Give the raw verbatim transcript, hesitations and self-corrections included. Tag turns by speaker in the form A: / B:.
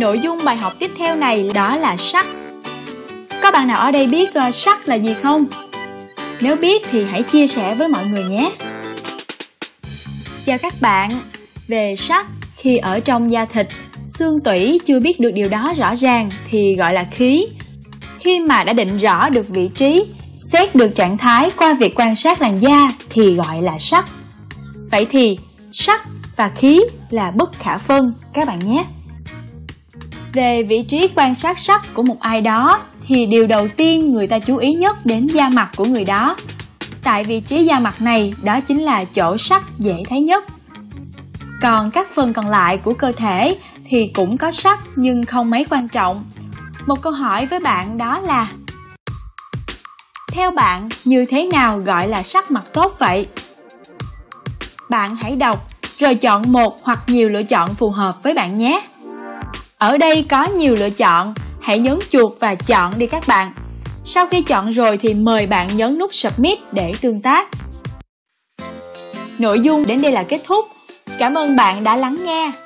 A: Nội dung bài học tiếp theo này đó là sắc. Có bạn nào ở đây biết uh, sắc là gì không? Nếu biết thì hãy chia sẻ với mọi người nhé. Chào các bạn. Về sắc, khi ở trong da thịt, xương tủy chưa biết được điều đó rõ ràng thì gọi là khí. Khi mà đã định rõ được vị trí, xét được trạng thái qua việc quan sát làn da thì gọi là sắc. Vậy thì sắc và khí là bất khả phân các bạn nhé. Về vị trí quan sát sắc của một ai đó thì điều đầu tiên người ta chú ý nhất đến da mặt của người đó. Tại vị trí da mặt này đó chính là chỗ sắc dễ thấy nhất. Còn các phần còn lại của cơ thể thì cũng có sắc nhưng không mấy quan trọng. Một câu hỏi với bạn đó là: theo bạn, như thế nào gọi là sắc mặt tốt vậy? Bạn hãy đọc rồi chọn một hoặc nhiều lựa chọn phù hợp với bạn nhé. Ở đây có nhiều lựa chọn, hãy nhấn chuột và chọn đi các bạn. Sau khi chọn rồi thì mời bạn nhấn nút Submit để tương tác. Nội dung đến đây là kết thúc. Cảm ơn bạn đã lắng nghe.